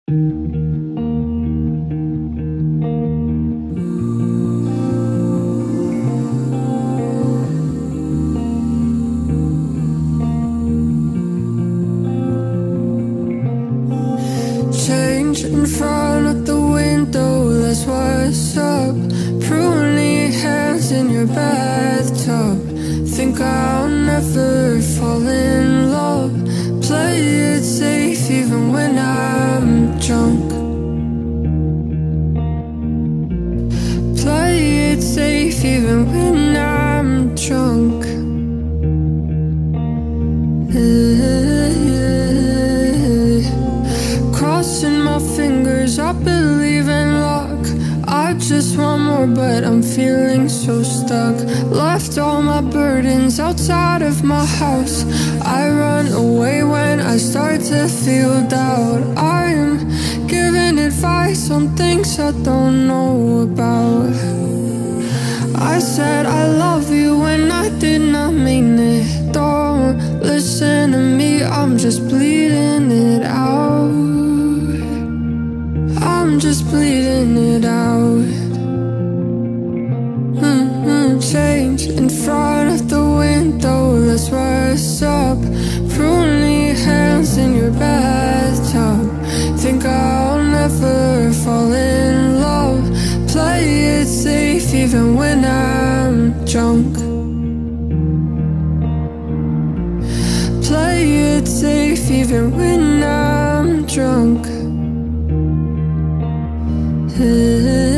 Change in front of the window, that's what's up. Pruning hands in your bathtub. Think I'll never fall in love. Play it safe even when I'm drunk. Play it safe even when I'm drunk. Crossing my fingers, I believe in luck. I just want more, but I'm feeling so stuck. Left all my burdens outside of my house. I run away when I start to feel doubt. I'm giving advice on things I don't know about. I said I love you when I did not mean it. Don't listen to me, I'm just bleeding it out. I'm just bleeding it out. Change in front of the window, that's what's up. Pruning hands in your bathtub. Think I'll never fall in love. Play it safe even when I'm drunk. Play it safe even when I'm drunk.